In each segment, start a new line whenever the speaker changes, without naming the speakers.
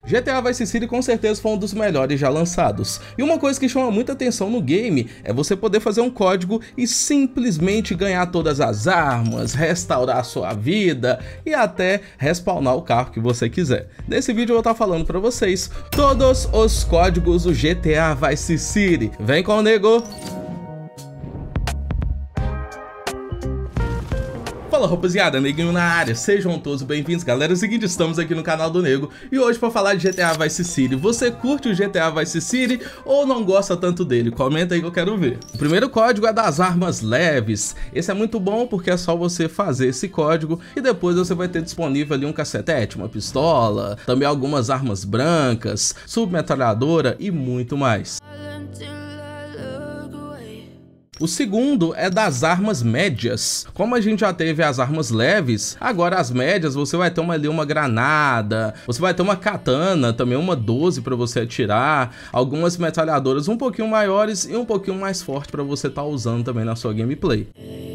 GTA Vice City com certeza foi um dos melhores já lançados. E uma coisa que chama muita atenção no game é você poder fazer um código e simplesmente ganhar todas as armas, restaurar a sua vida e até respawnar o carro que você quiser. Nesse vídeo eu vou estar falando para vocês todos os códigos do GTA Vice City. Vem com o nego! Fala rapaziada, Neguinho na área, sejam todos bem-vindos galera. É o seguinte, estamos aqui no canal do Nego e hoje para falar de GTA Vice City. Você curte o GTA Vice City ou não gosta tanto dele? Comenta aí que eu quero ver. O primeiro código é das armas leves. Esse é muito bom porque é só você fazer esse código e depois você vai ter disponível ali um cacetete, uma pistola, também algumas armas brancas, submetralhadora e muito mais. O segundo é das armas médias. Como a gente já teve as armas leves, agora as médias você vai ter uma granada, você vai ter uma katana, também uma 12 para você atirar, algumas metralhadoras um pouquinho maiores e um pouquinho mais forte para você estar usando também na sua gameplay.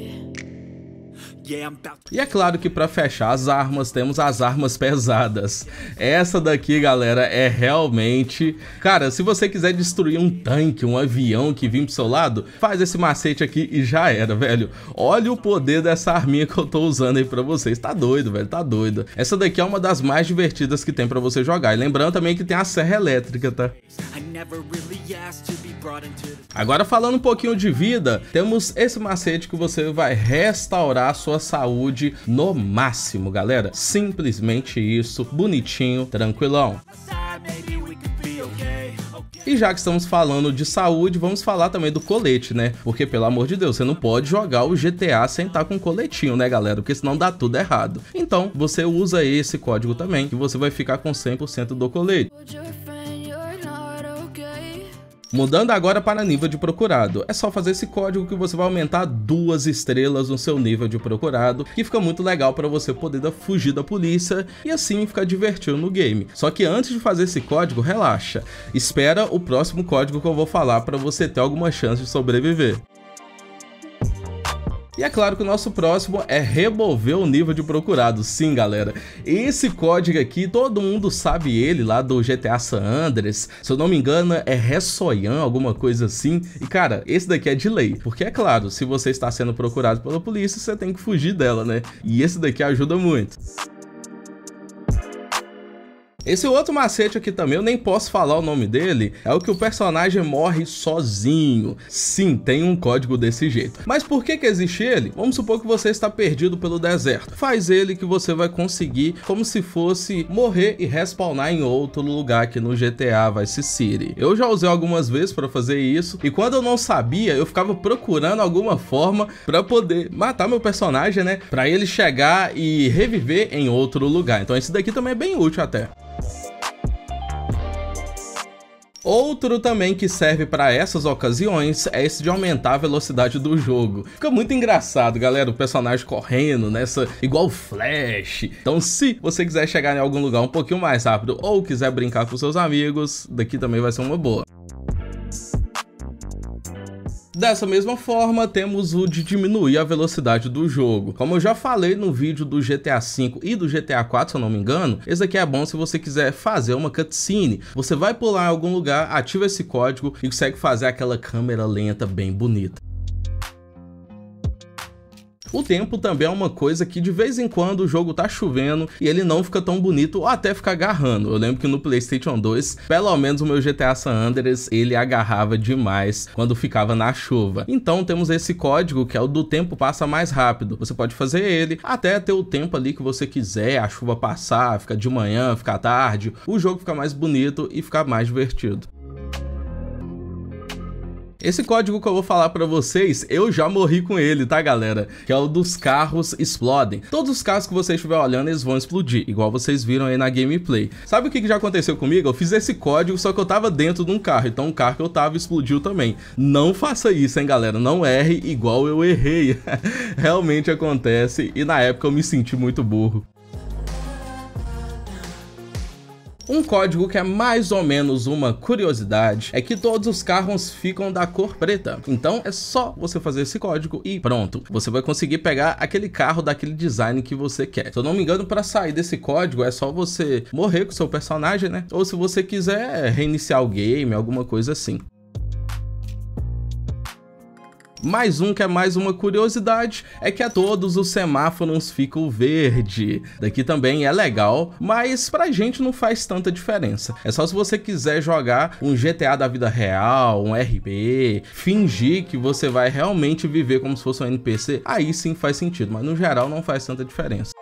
E é claro que para fechar as armas, temos as armas pesadas. Essa daqui, galera, é realmente... Cara, se você quiser destruir um tanque, um avião que vem pro seu lado, faz esse macete aqui e já era, velho. Olha o poder dessa arminha que eu tô usando aí pra vocês. Tá doido, velho, tá doido. Essa daqui é uma das mais divertidas que tem pra você jogar. E lembrando também que tem a serra elétrica, tá? Agora falando um pouquinho de vida, temos esse macete que você vai restaurar a sua saúde no máximo, galera. Simplesmente isso, bonitinho, tranquilão. E já que estamos falando de saúde, vamos falar também do colete, né? Porque, pelo amor de Deus, você não pode jogar o GTA sem estar com coletinho, né, galera? Porque senão dá tudo errado. Então, você usa esse código também, que você vai ficar com 100% do colete. Mudando agora para nível de procurado, é só fazer esse código que você vai aumentar 2 estrelas no seu nível de procurado, que fica muito legal para você poder fugir da polícia e assim ficar divertido no game. Só que antes de fazer esse código, relaxa, espera o próximo código que eu vou falar para você ter alguma chance de sobreviver. E é claro que o nosso próximo é remover o nível de procurado. Sim, galera, esse código aqui, todo mundo sabe ele lá do GTA San Andreas. Se eu não me engano, é Ressoyan, alguma coisa assim. E cara, esse daqui é de lei, porque é claro, se você está sendo procurado pela polícia, você tem que fugir dela, né? E esse daqui ajuda muito. Esse outro macete aqui também, eu nem posso falar o nome dele, é o que o personagem morre sozinho. Sim, tem um código desse jeito. Mas por que existe ele? Vamos supor que você está perdido pelo deserto. Faz ele que você vai conseguir como se fosse morrer e respawnar em outro lugar aqui no GTA Vice City. Eu já usei algumas vezes para fazer isso e quando eu não sabia, eu ficava procurando alguma forma para poder matar meu personagem, né? Para ele chegar e reviver em outro lugar. Então esse daqui também é bem útil até. Outro também que serve para essas ocasiões é esse de aumentar a velocidade do jogo. Fica muito engraçado, galera, o personagem correndo nessa igual Flash. Então se você quiser chegar em algum lugar um pouquinho mais rápido ou quiser brincar com seus amigos, daqui também vai ser uma boa. Dessa mesma forma, temos o de diminuir a velocidade do jogo. Como eu já falei no vídeo do GTA V e do GTA 4, se eu não me engano, esse aqui é bom se você quiser fazer uma cutscene. Você vai pular em algum lugar, ativa esse código e consegue fazer aquela câmera lenta bem bonita. O tempo também é uma coisa que de vez em quando o jogo tá chovendo e ele não fica tão bonito ou até fica agarrando. Eu lembro que no PlayStation 2, pelo menos o meu GTA San Andreas, ele agarrava demais quando ficava na chuva. Então temos esse código que é o do tempo passa mais rápido. Você pode fazer ele até ter o tempo ali que você quiser, a chuva passar, fica de manhã, fica tarde, o jogo fica mais bonito e fica mais divertido. Esse código que eu vou falar pra vocês, eu já morri com ele, tá, galera? Que é o dos carros explodem. Todos os carros que você estiver olhando, eles vão explodir, igual vocês viram aí na gameplay. Sabe o que já aconteceu comigo? Eu fiz esse código, só que eu tava dentro de um carro, então o carro que eu tava explodiu também. Não faça isso, hein, galera? Não erre igual eu errei. Realmente acontece e na época eu me senti muito burro. Um código que é mais ou menos uma curiosidade é que todos os carros ficam da cor preta. Então é só você fazer esse código e pronto. Você vai conseguir pegar aquele carro daquele design que você quer. Se eu não me engano, para sair desse código é só você morrer com o seu personagem, né? Ou se você quiser reiniciar o game, alguma coisa assim. Mais um que é mais uma curiosidade é que todos os semáforos ficam verde. Daqui também é legal, mas pra gente não faz tanta diferença. É só se você quiser jogar um GTA da vida real, um RP, fingir que você vai realmente viver como se fosse um NPC, aí sim faz sentido, mas no geral não faz tanta diferença.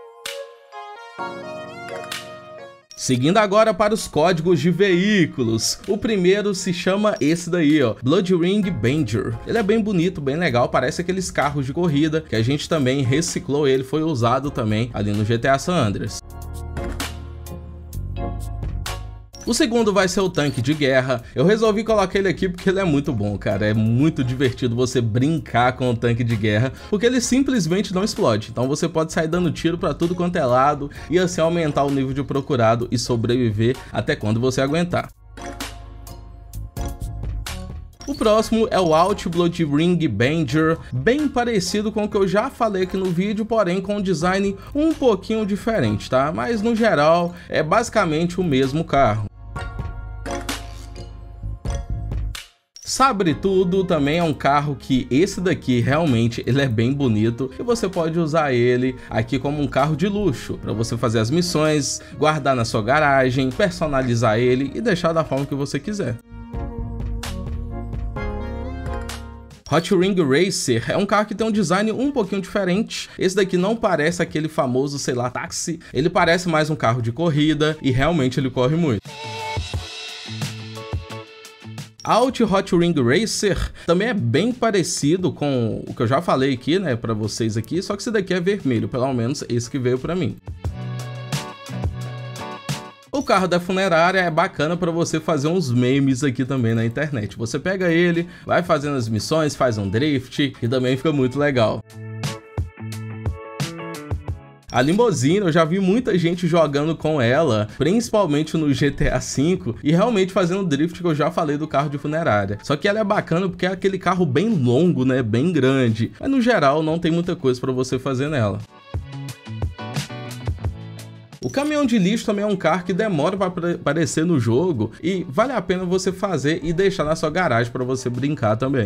Seguindo agora para os códigos de veículos. O primeiro se chama esse daí, ó, Blood Ring Banger. Ele é bem bonito, bem legal, parece aqueles carros de corrida que a gente também reciclou, ele foi usado também ali no GTA San Andreas. O segundo vai ser o tanque de guerra. Eu resolvi colocar ele aqui porque ele é muito bom, cara. É muito divertido você brincar com o tanque de guerra, porque ele simplesmente não explode. Então você pode sair dando tiro pra tudo quanto é lado e assim aumentar o nível de procurado e sobreviver até quando você aguentar. O próximo é o Out Blood Ring Banger, bem parecido com o que eu já falei aqui no vídeo, porém com um design um pouquinho diferente, tá? Mas no geral é basicamente o mesmo carro. Sabre Tudo também é um carro que esse daqui realmente ele é bem bonito e você pode usar ele aqui como um carro de luxo para você fazer as missões, guardar na sua garagem, personalizar ele e deixar da forma que você quiser. Hot Ring Racer é um carro que tem um design um pouquinho diferente. Esse daqui não parece aquele famoso, sei lá, táxi. Ele parece mais um carro de corrida e realmente ele corre muito. Out Hot Ring Racer também é bem parecido com o que eu já falei aqui, né, pra vocês aqui, só que esse daqui é vermelho, pelo menos esse que veio pra mim. O carro da funerária é bacana para você fazer uns memes aqui também na internet. Você pega ele, vai fazendo as missões, faz um drift e também fica muito legal. A Limousine, eu já vi muita gente jogando com ela, principalmente no GTA V, e realmente fazendo drift, que eu já falei do carro de funerária. Só que ela é bacana porque é aquele carro bem longo, né, bem grande, mas no geral não tem muita coisa para você fazer nela. O caminhão de lixo também é um carro que demora para aparecer no jogo e vale a pena você fazer e deixar na sua garagem para você brincar também.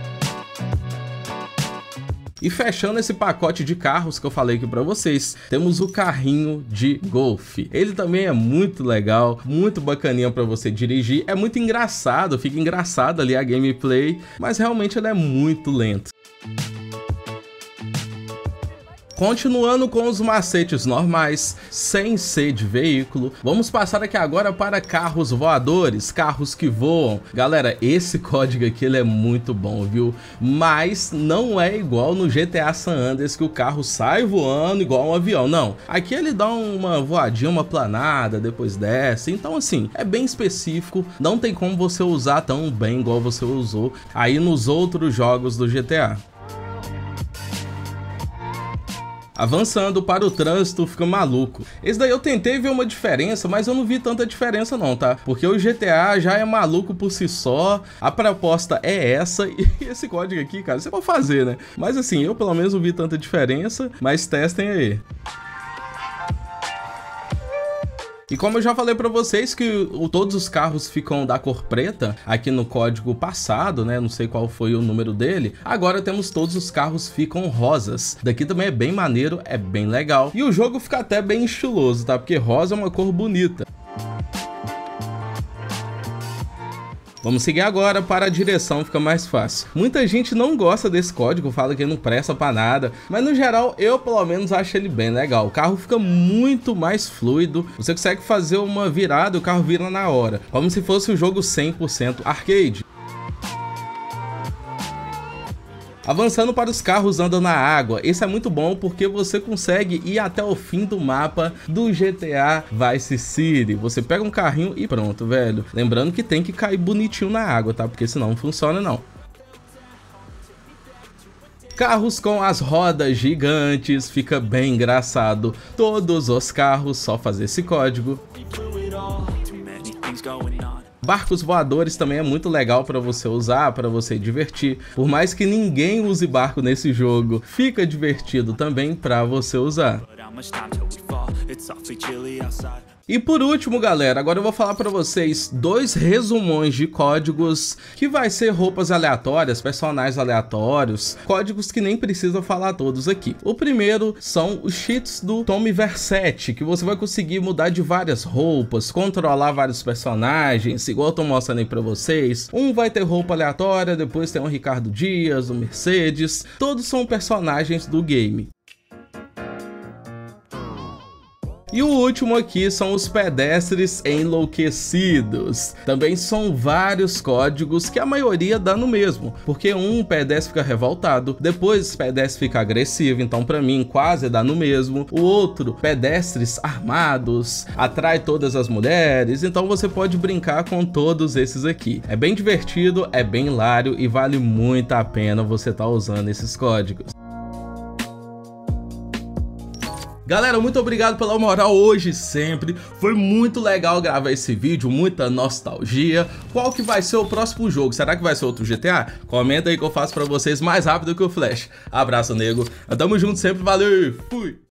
E fechando esse pacote de carros que eu falei aqui para vocês, temos o carrinho de golfe. Ele também é muito legal, muito bacaninha para você dirigir, é muito engraçado, fica engraçado ali a gameplay, mas realmente ele é muito lento. Continuando com os macetes normais, sem ser de veículo, vamos passar aqui agora para carros voadores, carros que voam. Galera, esse código aqui ele é muito bom, viu? Mas não é igual no GTA San Andreas que o carro sai voando igual um avião, não. Aqui ele dá uma voadinha, uma planada, depois desce, então assim, é bem específico, não tem como você usar tão bem igual você usou aí nos outros jogos do GTA. Avançando para o trânsito, fica maluco. Esse daí eu tentei ver uma diferença, mas eu não vi tanta diferença não, tá? Porque o GTA já é maluco por si só, a proposta é essa, e esse código aqui, cara, você pode fazer, né? Mas assim, eu pelo menos não vi tanta diferença, mas testem aí. E como eu já falei pra vocês que todos os carros ficam da cor preta, aqui no código passado, né, não sei qual foi o número dele, agora temos todos os carros ficam rosas. Daqui também é bem maneiro, é bem legal. E o jogo fica até bem estiloso, tá? Porque rosa é uma cor bonita. Vamos seguir agora para a direção, fica mais fácil. Muita gente não gosta desse código, fala que não presta pra nada, mas no geral eu pelo menos acho ele bem legal. O carro fica muito mais fluido, você consegue fazer uma virada e o carro vira na hora, como se fosse um jogo 100% arcade. Avançando para os carros andando na água, esse é muito bom porque você consegue ir até o fim do mapa do GTA Vice City. Você pega um carrinho e pronto, velho. Lembrando que tem que cair bonitinho na água, tá? Porque senão não funciona não. Carros com as rodas gigantes, fica bem engraçado. Todos os carros, só fazer esse código. Barcos voadores também é muito legal para você usar, para você divertir. Por mais que ninguém use barco nesse jogo, fica divertido também para você usar. E por último, galera, agora eu vou falar para vocês 2 resumões de códigos, que vai ser roupas aleatórias, personagens aleatórios, códigos que nem precisa falar todos aqui. O primeiro são os cheats do Tommy Vercetti, que você vai conseguir mudar de várias roupas, controlar vários personagens, igual eu tô mostrando aí para vocês. Um vai ter roupa aleatória, depois tem o Ricardo Dias, o Mercedes, todos são personagens do game. E o último aqui são os pedestres enlouquecidos. Também são vários códigos que a maioria dá no mesmo, porque um pedestre fica revoltado, depois o pedestre fica agressivo, então pra mim quase dá no mesmo. O outro, pedestres armados, atrai todas as mulheres, então você pode brincar com todos esses aqui. É bem divertido, é bem hilário e vale muito a pena você estar usando esses códigos. Galera, muito obrigado pela moral hoje e sempre, foi muito legal gravar esse vídeo, muita nostalgia. Qual que vai ser o próximo jogo? Será que vai ser outro GTA? Comenta aí que eu faço pra vocês mais rápido que o Flash. Abraço, nego, tamo junto sempre, valeu, fui!